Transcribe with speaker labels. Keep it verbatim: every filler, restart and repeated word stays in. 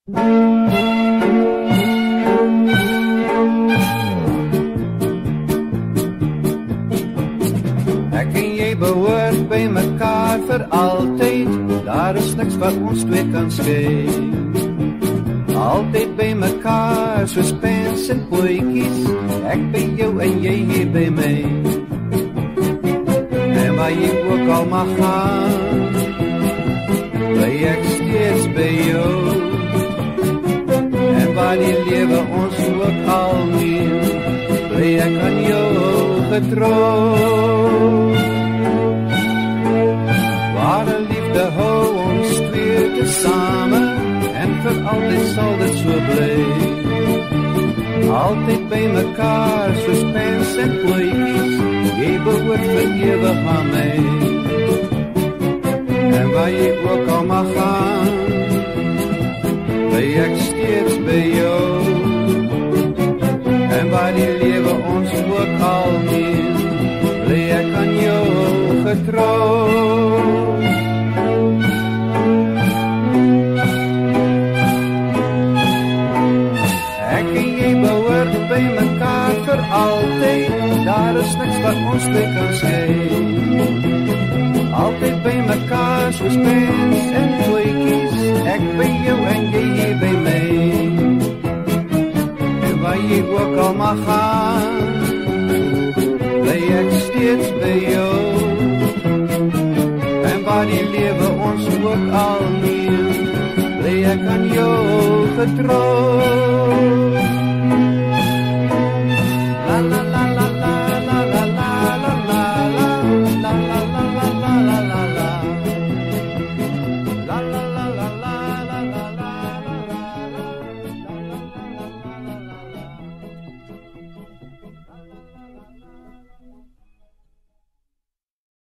Speaker 1: Ek en jy behoort by mekaar vir altyd, daar is niks wat ons twee kan skei. Altyd by mekaar, soos pens en pootjies, ek by jou en jy hier by my. En waar jy ook al mag gaan, bly ek steeds by jou. En waar die lewe ons ook al neem, bly ek aan jou getrou. Ware liefde hou ons twee tesame, en vir altyd sal dit so bly. Altyd by mekaar, soos pens en pootjies, jy behoort vir ewig aan my. En waar jy ook al mag gaan, bly ek steeds by jou. En waar die lewe ons ook al neem, bly ek aan jou getrou. Ek en jy behoort by mekaar vir altyd, daar is niks wat ons twee kan skei. Altyd by mekaar, soos pens en pootjies, ek by jou en jy hier by my. En waar jy ook al mag gaan, bly ek steeds by jou. En waar die lewe ons ook al neem, bly ek aan jou getrou.